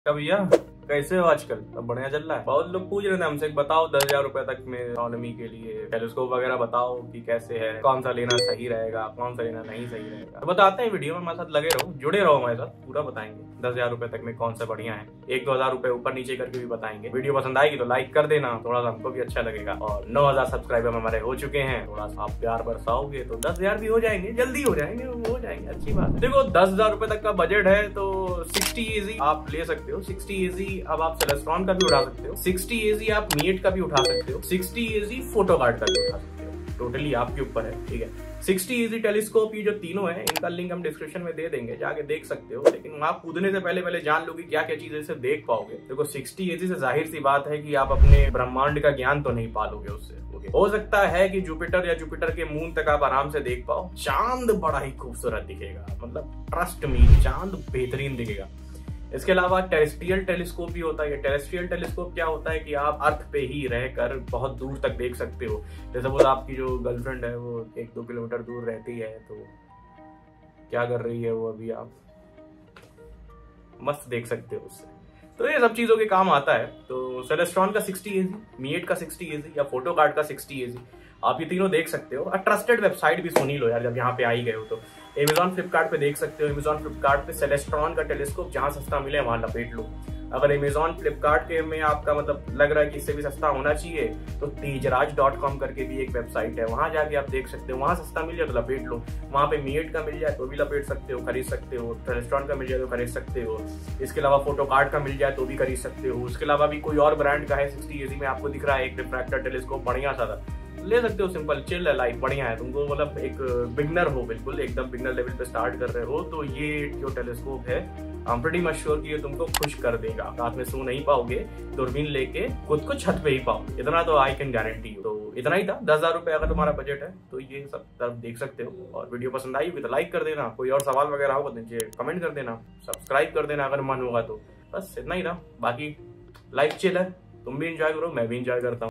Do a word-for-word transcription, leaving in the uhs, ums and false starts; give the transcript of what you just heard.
क्या भैया, कैसे हो आजकल? सब बढ़िया चल रहा है? बहुत लोग पूछ रहे थे हमसे, बताओ दस हजार रुपए तक में इकोनॉमी के लिए टेलीस्कोप वगैरह बताओ कि कैसे है, कौन सा लेना सही रहेगा, कौन सा लेना नहीं सही रहेगा। तो बताते हैं, वीडियो में हमारे साथ लगे रहो, जुड़े रहो हमारे साथ, पूरा बताएंगे दस हजार रुपए तक में कौन सा बढ़िया है। एक दो हजार रुपए ऊपर नीचे करके भी बताएंगे। वीडियो पसंद आएगी तो लाइक कर देना, थोड़ा सा हमको भी अच्छा लगेगा। और नौ हजार सब्सक्राइबर हमारे हो चुके हैं, थोड़ा सा आप प्यार बरसाओगे तो दस हजार भी हो जाएंगे, जल्दी हो जाएंगे, हो जाएंगे, अच्छी बात है। देखो दस हजार रुपए तक का बजट है तो सिक्सटी एजी आप ले सकते हो। सिक्सटी एजी अब आप सेलेस्ट्रॉन का भी उठा सकते हो, सिक्सटी एजी आप मीट का भी उठा सकते हो, सिक्सटी एजी फोटो कार्ड का भी उठा सकते हो। टोटली आपके ऊपर है, ठीक है। सिक्सटी एजी टेलीस्कोप, ये जो तीनों है, इनका लिंक हम डिस्क्रिप्शन में दे देंगे, जाके देख सकते हो। लेकिन वहां कूदने से पहले पहले जान लो कि क्या क्या चीजें से देख पाओगे। देखो सिक्सटी एजी से जाहिर सी बात है कि आप अपने ब्रह्मांड का ज्ञान तो नहीं पालोगे उससे। हो सकता है कि जुपिटर या जुपिटर के मून तक आप आराम से देख पाओ। चांद बड़ा ही खूबसूरत दिखेगा, मतलब ट्रस्ट मी, चांद बेहतरीन दिखेगा। इसके अलावा टेरेस्ट्रियल टेलीस्कोप भी होता है। टेरेस्ट्रियल टेलीस्कोप क्या होता है कि आप अर्थ पे ही रहकर बहुत दूर तक देख सकते हो। जैसे वो आपकी जो गर्लफ्रेंड है वो एक दो किलोमीटर दूर रहती है, तो क्या कर रही है वो, अभी आप मस्त देख सकते हो उससे। तो ये सब चीजों के काम आता है। तो सेलेस्ट्रॉन का सिक्सटी एजी, मीट का सिक्सटी एजी या फोटो कार्ड का सिक्सटी एजी, आप ये तीनों देख सकते हो। और ट्रस्टेड वेबसाइट भी सुन ही लो यार, जब यहाँ पे आ ही गए हो तो अमेजॉन फ्लिपकार्ट पे देख सकते हो। अमेजॉन फ्लिपकार्ट पे सेलेस्ट्रॉन का टेलीस्कोप जहां सस्ता मिले वहां लपेट लो। अगर अमेजॉन फ्लिपकार्ट के में आपका मतलब लग रहा है कि इससे भी सस्ता होना चाहिए, तो तेजराज डॉट कॉम करके भी एक वेबसाइट है, वहां जाके आप देख सकते हो। वहां सस्ता मिल जाए तो लपेट लो। वहां पे मीट का मिल जाए तो भी लपेट सकते हो, खरीद सकते हो। सेलेस्ट्रॉन का मिल जाए तो खरीद सकते हो। इसके अलावा फोटो कार्ड का मिल जाए तो भी खरीद सकते हो। उसके अलावा भी कोई और ब्रांड का है सिक्सटी एजी में आपको दिख रहा है एक रिफ्रैक्टर टेलीस्कोप बढ़िया सा था, ले सकते हो। सिंपल चिल है लाइफ, बढ़िया है। तुमको मतलब एक बिगनर हो, बिल्कुल एकदम बिगनर लेवल पे स्टार्ट कर रहे हो, तो ये जो टेलीस्कोप है I am pretty much sure कि ये तुमको खुश कर देगा। रात में सो नहीं पाओगे, दूरबीन लेके खुद को छत पे ही पाओगे, इतना तो आई कैन गारंटी। तो इतना ही था, दस हजार रुपए अगर तुम्हारा बजट है तो ये सब तरफ देख सकते हो। और वीडियो पसंद आई होगी तो लाइक कर देना, कोई और सवाल वगैरह होगा तो नीचे कमेंट कर देना, सब्सक्राइब कर देना अगर मन होगा तो। बस इतना ही था, बाकी लाइफ चिल है, तुम भी इंजॉय करो, मैं भी इंजॉय करता हूँ।